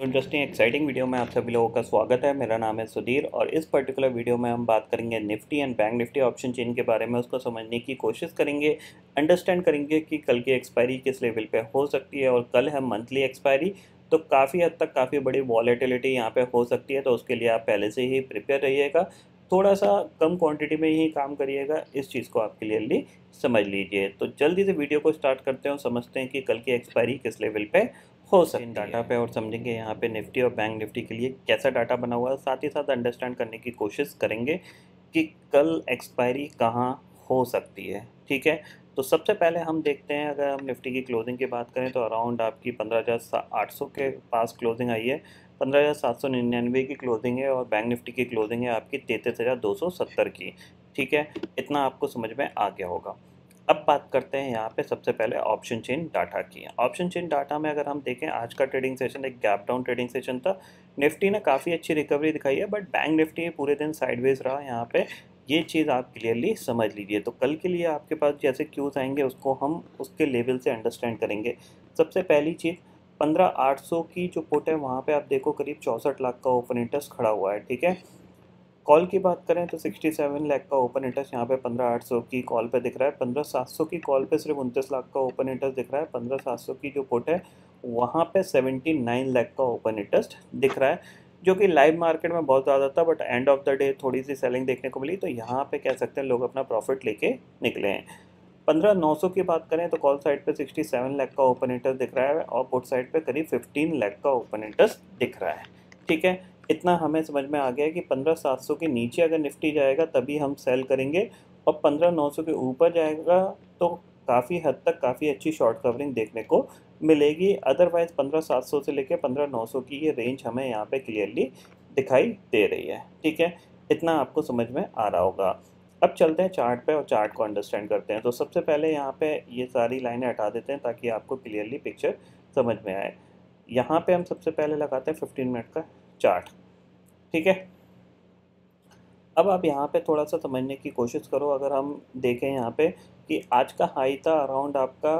Interesting exciting video में आप सभी लोगों का स्वागत है। मेरा नाम है सुधीर और इस पर्टिकुलर वीडियो में हम बात करेंगे Nifty and bank Nifty option chain के बारे में। उसको समझने की कोशिश करेंगे, अंडरस्टैंड करेंगे कि कल की एक्सपायरी किस लेवल पे हो सकती है और कल है मंथली एक्सपायरी, तो काफ़ी हद तक काफ़ी बड़ी वॉलेटिलिटी यहाँ पे हो सकती है। तो उसके लिए आप पहले से ही प्रिपेयर रहिएगा, थोड़ा सा कम क्वांटिटी में ही काम करिएगा, इस चीज़ को आप क्लियरली समझ लीजिए। तो जल्दी से वीडियो को स्टार्ट करते हैं और समझते हैं कि कल की एक्सपायरी किस लेवल पे हो सकती है डाटा पे, और समझेंगे यहाँ पे निफ्टी और बैंक निफ्टी के लिए कैसा डाटा बना हुआ है। साथ ही साथ अंडरस्टैंड करने की कोशिश करेंगे कि कल एक्सपायरी कहाँ हो सकती है। ठीक है, तो सबसे पहले हम देखते हैं, अगर हम निफ्टी की क्लोजिंग की बात करें तो अराउंड आपकी 15,800 के पास क्लोजिंग आई है। 15,799 की क्लोजिंग है और बैंक निफ्टी की क्लोजिंग है आपकी 33,270 की। ठीक है, इतना आपको समझ में आ गया होगा। अब बात करते हैं यहाँ पे सबसे पहले ऑप्शन चेन डाटा की। ऑप्शन चेन डाटा में अगर हम देखें, आज का ट्रेडिंग सेशन एक गैप डाउन ट्रेडिंग सेशन था। निफ्टी ने काफ़ी अच्छी रिकवरी दिखाई है, बट बैंक निफ्टी पूरे दिन साइडवेज रहा यहाँ पे। ये चीज़ आप क्लियरली समझ लीजिए। तो कल के लिए आपके पास जैसे क्यूज़ आएंगे उसको हम उसके लेवल से अंडरस्टैंड करेंगे। सबसे पहली चीज़, 15,800 की जो पुट है वहाँ पे आप देखो करीब 64 लाख का ओपन इंटरेस्ट खड़ा हुआ है। ठीक है, कॉल की बात करें तो 67 लाख का ओपन इंटरेस्ट यहाँ पे 15,800 की कॉल पे दिख रहा है। 15,700 की कॉल पे सिर्फ 29 लाख का ओपन इंटरेस्ट दिख रहा है। 15,700 की जो पुट है वहाँ पे 79 लाख का ओपन इंटरेस्ट दिख रहा है, जो कि लाइव मार्केट में बहुत ज़्यादा था, but end of the day थोड़ी सी सेलिंग देखने को मिली, तो यहाँ पे कह सकते हैं लोग अपना प्रॉफिट लेके निकले हैं। 15,900 की बात करें तो कॉल साइड पे 67 लाख का ओपन इंटरेस्ट दिख रहा है और पुट साइड पे करीब 15 लाख का ओपन इंटरेस्ट दिख रहा है। ठीक है, इतना हमें समझ में आ गया कि 15,700 के नीचे अगर निफ्टी जाएगा तभी हम सेल करेंगे, और 15,900 के ऊपर जाएगा तो काफ़ी हद तक काफ़ी अच्छी शॉर्ट कवरिंग देखने को मिलेगी। अदरवाइज 15,700 से लेकर 15,900 की ये रेंज हमें यहाँ पे क्लियरली दिखाई दे रही है। ठीक है, इतना आपको समझ में आ रहा होगा। अब चलते हैं चार्ट पे और चार्ट को अंडरस्टैंड करते हैं। तो सबसे पहले यहाँ पे ये सारी लाइनें हटा देते हैं ताकि आपको क्लियरली पिक्चर समझ में आए। यहाँ पे हम सबसे पहले लगाते हैं 15 मिनट का चार्ट। ठीक है, अब आप यहाँ पे थोड़ा सा समझने की कोशिश करो। अगर हम देखें यहाँ पे कि आज का हाई था अराउंड आपका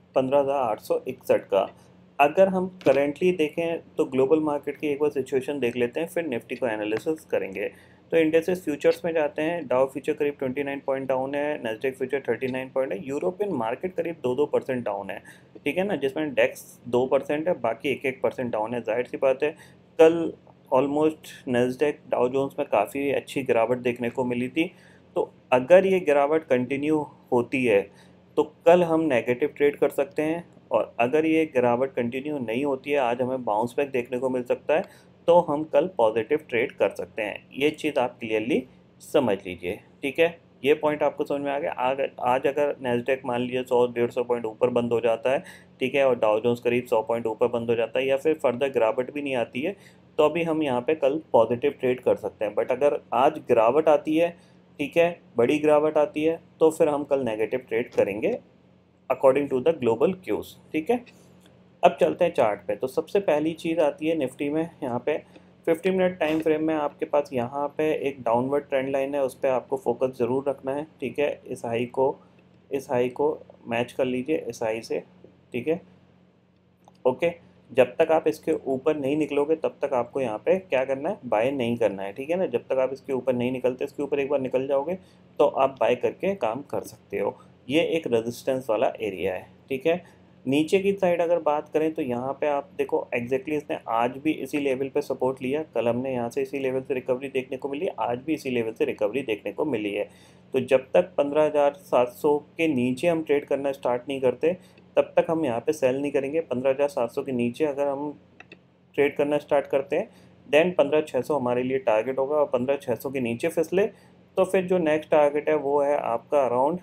15,861 का। अगर हम करेंटली देखें तो ग्लोबल मार्केट की एक बार सिचुएशन देख लेते हैं, फिर निफ्टी को एनालिसिस करेंगे। तो इंडेक्सेस फ्यूचर्स में जाते हैं। डाउ फ्यूचर करीब 29 पॉइंट डाउन है, नेस्डेक फ्यूचर 39 पॉइंट है, यूरोपियन मार्केट करीब 2-2% डाउन है। ठीक है ना, जिसमें डेक्स 2% है, बाकी 1-1% डाउन है। जाहिर सी बात है कल ऑलमोस्ट नेस्डेक डाउ जोन्स में काफ़ी अच्छी गिरावट देखने को मिली थी। तो अगर ये गिरावट कंटिन्यू होती है तो कल हम नेगेटिव ट्रेड कर सकते हैं, और अगर ये गिरावट कंटिन्यू नहीं होती है, आज हमें बाउंस बैक देखने को मिल सकता है, तो हम कल पॉजिटिव ट्रेड कर सकते हैं। ये चीज़ आप क्लियरली समझ लीजिए। ठीक है, ये पॉइंट आपको समझ में आ गया। आज अगर नेस्डेक मान लीजिए 100-150 पॉइंट ऊपर बंद हो जाता है, ठीक है, और डाउ जोन्स करीब 100 पॉइंट ऊपर बंद हो जाता है, या फिर फर्दर गिरावट भी नहीं आती है, तो अभी हम यहाँ पे कल पॉजिटिव ट्रेड कर सकते हैं। बट अगर आज गिरावट आती है, ठीक है, बड़ी गिरावट आती है, तो फिर हम कल नेगेटिव ट्रेड करेंगे according to the global cues. ठीक है, अब चलते हैं चार्ट पे। तो सबसे पहली चीज़ आती है निफ्टी में, यहाँ पे 50 मिनट टाइम फ्रेम में आपके पास यहाँ पे एक डाउनवर्ड ट्रेंड लाइन है, उस पर आपको फोकस ज़रूर रखना है। ठीक है, इस हाई को मैच कर लीजिए इस हाई से। ठीक है, ओके, जब तक आप इसके ऊपर नहीं निकलोगे तब तक आपको यहाँ पे क्या करना है, बाय नहीं करना है। ठीक है ना, जब तक आप इसके ऊपर नहीं निकलते, इसके ऊपर एक बार निकल जाओगे तो आप बाय करके काम कर सकते हो। ये एक रेजिस्टेंस वाला एरिया है। ठीक है, नीचे की साइड अगर बात करें तो यहाँ पे आप देखो एग्जैक्टली इसने आज भी इसी लेवल पे सपोर्ट लिया। कल हमने यहाँ से इसी लेवल से रिकवरी देखने को मिली, आज भी इसी लेवल से रिकवरी देखने को मिली है। तो जब तक 15,700 के नीचे हम ट्रेड करना स्टार्ट नहीं करते तब तक हम यहाँ पे सेल नहीं करेंगे। 15,700 के नीचे अगर हम ट्रेड करना स्टार्ट करते हैं देन 15,600 हमारे लिए टारगेट होगा, और 15,600 के नीचे फिसले तो फिर जो नेक्स्ट टारगेट है वो है आपका अराउंड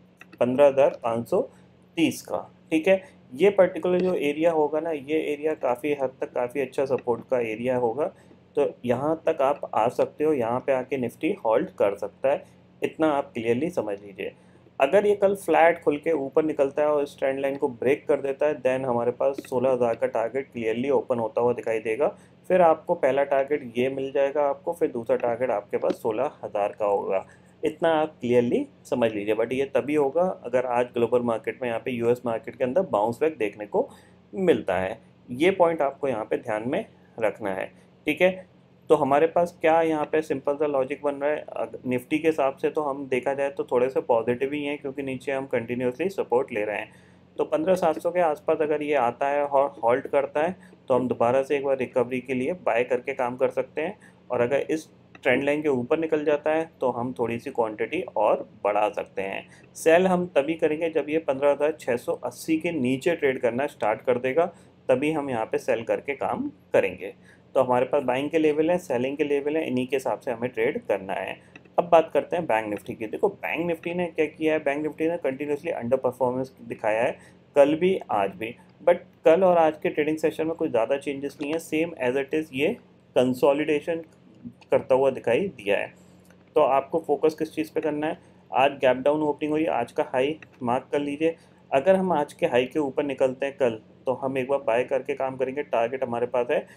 15,530 का। ठीक है, ये पर्टिकुलर जो एरिया होगा ना, ये एरिया काफ़ी हद तक काफ़ी अच्छा सपोर्ट का एरिया होगा। तो यहाँ तक आप आ सकते हो, यहाँ पे आके निफ्टी होल्ड कर सकता है। इतना आप क्लियरली समझ लीजिए। अगर ये कल फ्लैट खुल के ऊपर निकलता है और इस ट्रेंड लाइन को ब्रेक कर देता है, देन हमारे पास 16,000 का टारगेट क्लियरली ओपन होता हुआ दिखाई देगा। फिर आपको पहला टारगेट ये मिल जाएगा आपको, फिर दूसरा टारगेट आपके पास 16,000 का होगा। इतना आप क्लियरली समझ लीजिए। बट ये तभी होगा अगर आज ग्लोबल मार्केट में यहाँ पे यूएस मार्केट के अंदर बाउंस बैक देखने को मिलता है। ये पॉइंट आपको यहाँ पे ध्यान में रखना है। ठीक है, तो हमारे पास क्या यहाँ पे सिंपल सा लॉजिक बन रहा है, निफ्टी के हिसाब से तो हम देखा जाए तो थोड़े से पॉजिटिव ही हैं, क्योंकि नीचे हम कंटिन्यूसली सपोर्ट ले रहे हैं। तो 15,700 के आसपास अगर ये आता है और होल्ड करता है तो हम दोबारा से एक बार रिकवरी के लिए बाय करके काम कर सकते हैं। और अगर इस ट्रेंड लाइन के ऊपर निकल जाता है तो हम थोड़ी सी क्वांटिटी और बढ़ा सकते हैं। सेल हम तभी करेंगे जब ये 15,680 के नीचे ट्रेड करना स्टार्ट कर देगा, तभी हम यहाँ पे सेल करके काम करेंगे। तो हमारे पास बाइंग के लेवल है, सेलिंग के लेवल है, इन्हीं के हिसाब से हमें ट्रेड करना है। अब बात करते हैं बैंक निफ्टी की। देखो बैंक निफ्टी ने क्या किया है, बैंक निफ्टी ने कंटिन्यूसली अंडर परफॉर्मेंस दिखाया है, कल भी आज भी। बट कल और आज के ट्रेडिंग सेशन में कुछ ज़्यादा चेंजेस नहीं है, सेम एज इट इज़ ये कंसोलिडेशन करता हुआ दिखाई दिया है। तो आपको फोकस किस चीज़ पे करना है, आज गैप डाउन ओपनिंग हुई, आज का हाई मार्क कर लीजिए। अगर हम आज के हाई के ऊपर निकलते हैं कल, तो हम एक बार बाय करके काम करेंगे। टारगेट हमारे पास है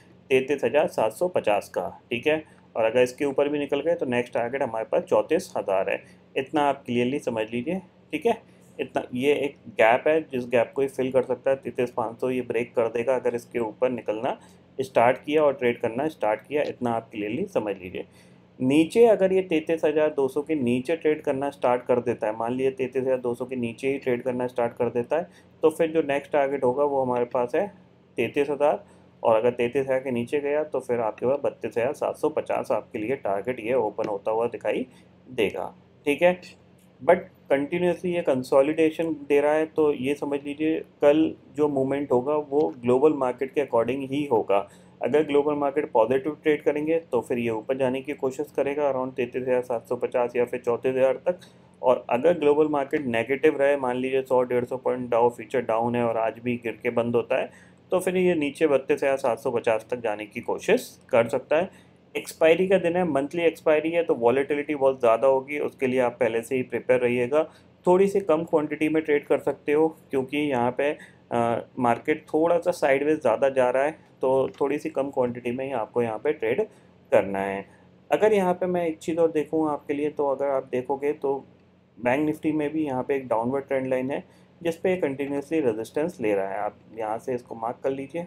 33,750 का। ठीक है, और अगर इसके ऊपर भी निकल गए तो नेक्स्ट टारगेट हमारे पास 34,000 है। इतना आप क्लियरली समझ लीजिए। ठीक है, इतना ये एक गैप है, जिस गैप को ये फिल कर सकता है। 33,500 ये ब्रेक कर देगा अगर इसके ऊपर निकलना स्टार्ट किया और ट्रेड करना स्टार्ट किया, इतना आप क्लियरली समझ लीजिए। नीचे अगर ये 33,200 के नीचे ट्रेड करना स्टार्ट कर देता है, मान लीजिए 33,200 के नीचे ही ट्रेड करना स्टार्ट कर देता है, तो फिर जो नेक्स्ट टारगेट होगा वो हमारे पास है 33,000। और अगर 33,000 के नीचे गया तो फिर आपके पास 32,750 आपके लिए टारगेट ये ओपन होता हुआ दिखाई देगा। ठीक है, बट कंटिन्यूसली ये कंसोलिडेशन दे रहा है, तो ये समझ लीजिए कल जो मूवमेंट होगा वो ग्लोबल मार्केट के अकॉर्डिंग ही होगा। अगर ग्लोबल मार्केट पॉजिटिव ट्रेड करेंगे तो फिर ये ऊपर जाने की कोशिश करेगा अराउंड 33,750 या फिर 34,000 तक। और अगर ग्लोबल मार्केट नेगेटिव रहे, मान लीजिए 100-150 पॉइंट डाउ फ्यूचर डाउन है और आज भी गिर के बंद होता है, तो फिर ये नीचे 32,750 तक जाने की कोशिश कर सकता है। एक्सपायरी का दिन है, मंथली एक्सपायरी है, तो वॉलेटिलिटी बहुत ज़्यादा होगी, उसके लिए आप पहले से ही प्रिपेयर रहिएगा। थोड़ी सी कम क्वांटिटी में ट्रेड कर सकते हो, क्योंकि यहाँ पे मार्केट थोड़ा सा साइडवेज ज़्यादा जा रहा है, तो थोड़ी सी कम क्वांटिटी में ही आपको यहाँ पे ट्रेड करना है। अगर यहाँ पे मैं एक चीज़ और देखूँ आपके लिए, तो अगर आप देखोगे तो बैंक निफ्टी में भी यहाँ पे एक डाउनवर्ड ट्रेंड लाइन है, जिस पे कंटिन्यूसली रेजिस्टेंस ले रहा है। आप यहाँ से इसको मार्क कर लीजिए।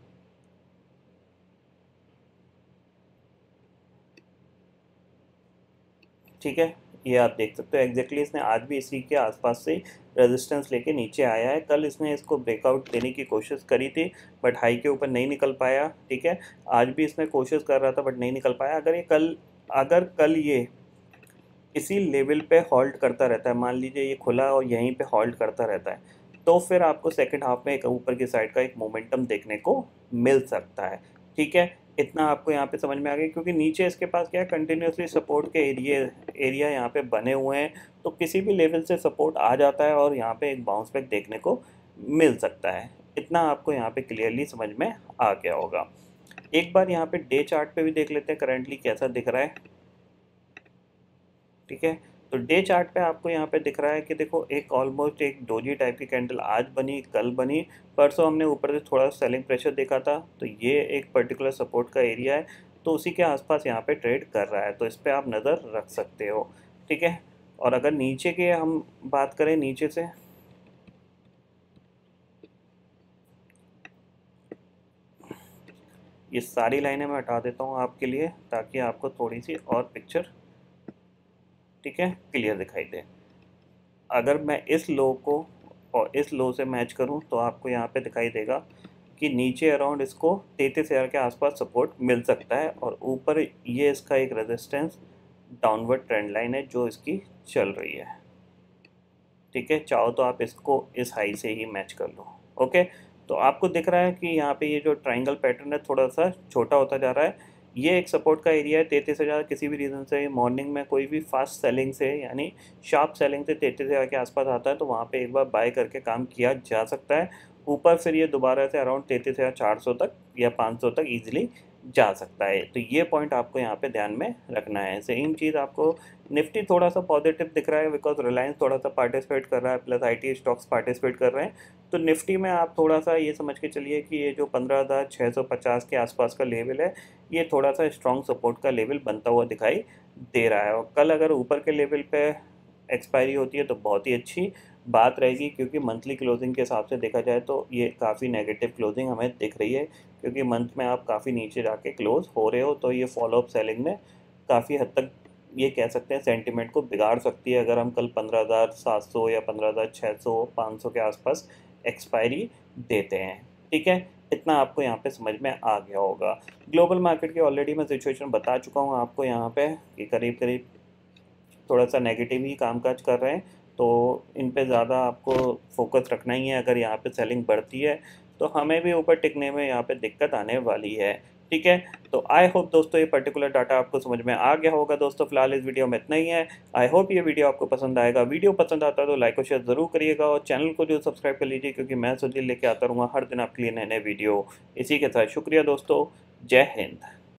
ठीक है, ये आप देख सकते हो एग्जैक्टली इसने आज भी इसी के आसपास से रेजिस्टेंस लेके नीचे आया है। कल इसने इसको ब्रेकआउट देने की कोशिश करी थी, बट हाई के ऊपर नहीं निकल पाया। ठीक है, आज भी इसने कोशिश कर रहा था बट नहीं निकल पाया। अगर कल ये इसी लेवल पे हॉल्ट करता रहता है, मान लीजिए ये खुला और यहीं पे हॉल्ट करता रहता है, तो फिर आपको सेकंड हाफ में एक ऊपर की साइड का एक मोमेंटम देखने को मिल सकता है। ठीक है, इतना आपको यहाँ पे समझ में आ गया, क्योंकि नीचे इसके पास क्या है, कंटिन्यूसली सपोर्ट के एरिया यहाँ पे बने हुए हैं, तो किसी भी लेवल से सपोर्ट आ जाता है और यहाँ पे एक बाउंस बैक देखने को मिल सकता है। इतना आपको यहाँ पे क्लियरली समझ में आ गया होगा। एक बार यहाँ पे डे चार्ट पे भी देख लेते हैं करंटली कैसा दिख रहा है। ठीक है, तो डे चार्ट पे आपको यहाँ पे दिख रहा है कि देखो एक ऑलमोस्ट एक डोजी टाइप की कैंडल आज बनी, कल बनी, परसों हमने ऊपर से थोड़ा सेलिंग प्रेशर देखा था, तो ये एक पर्टिकुलर सपोर्ट का एरिया है, तो उसी के आसपास यहाँ पे ट्रेड कर रहा है, तो इस पर आप नज़र रख सकते हो। ठीक है, और अगर नीचे के हम बात करें, नीचे से ये सारी लाइनें मैं हटा देता हूँ आपके लिए, ताकि आपको थोड़ी सी और पिक्चर, ठीक है, क्लियर दिखाई दे। अगर मैं इस लो को और इस लो से मैच करूं तो आपको यहाँ पे दिखाई देगा कि नीचे अराउंड इसको 33,000 के आसपास सपोर्ट मिल सकता है, और ऊपर ये इसका एक रेजिस्टेंस डाउनवर्ड ट्रेंड लाइन है जो इसकी चल रही है। ठीक है, चाहो तो आप इसको इस हाई से ही मैच कर लो। ओके, तो आपको दिख रहा है कि यहाँ पे ये जो ट्राइंगल पैटर्न है थोड़ा सा छोटा होता जा रहा है। ये एक सपोर्ट का एरिया है 33,000। किसी भी रीज़न से मॉर्निंग में कोई भी फास्ट सेलिंग से, यानी शार्प सेलिंग से 33,000 के आसपास आता है, तो वहाँ पे एक बार बाय करके काम किया जा सकता है। ऊपर फिर ये दोबारा से अराउंड 33,400 तक या 500 तक ईजिली जा सकता है, तो ये पॉइंट आपको यहाँ पे ध्यान में रखना है। सेम चीज़ आपको निफ्टी थोड़ा सा पॉजिटिव दिख रहा है, बिकॉज रिलायंस थोड़ा सा पार्टिसिपेट कर रहा है, प्लस आईटी स्टॉक्स पार्टिसिपेट कर रहे हैं। तो निफ्टी में आप थोड़ा सा ये समझ के चलिए कि ये जो 15,650 के आसपास का लेवल है, ये थोड़ा सा स्ट्रॉन्ग सपोर्ट का लेवल बनता हुआ दिखाई दे रहा है। और कल अगर ऊपर के लेवल पे एक्सपायरी होती है तो बहुत ही अच्छी बात रहेगी, क्योंकि मंथली क्लोजिंग के हिसाब से देखा जाए तो ये काफ़ी नेगेटिव क्लोजिंग हमें दिख रही है, क्योंकि मंथ में आप काफ़ी नीचे जाके क्लोज हो रहे हो, तो ये फॉलोअप सेलिंग में काफ़ी हद तक ये कह सकते हैं सेंटिमेंट को बिगाड़ सकती है, अगर हम कल 15,700 या 15,600 500 के आसपास एक्सपायरी देते हैं। ठीक है, इतना आपको यहाँ पे समझ में आ गया होगा। ग्लोबल मार्केट की ऑलरेडी मैं सिचुएशन बता चुका हूँ आपको यहाँ पे कि करीब करीब थोड़ा सा नेगेटिव ही कामकाज कर रहे हैं, तो इन पे ज़्यादा आपको फोकस रखना ही है। अगर यहाँ पे सेलिंग बढ़ती है तो हमें भी ऊपर टिकने में यहाँ पे दिक्कत आने वाली है। ठीक है, तो आई होप दोस्तों ये पर्टिकुलर डाटा आपको समझ में आ गया होगा। दोस्तों फिलहाल इस वीडियो में इतना ही है। आई होप ये वीडियो आपको पसंद आएगा। वीडियो पसंद आता है तो लाइक और शेयर ज़रूर करिएगा, और चैनल को जो सब्सक्राइब कर लीजिए, क्योंकि मैं सुधीर लेके आता रहूँगा हर दिन आपके लिए नए नए वीडियो। इसी के साथ शुक्रिया दोस्तों, जय हिंद।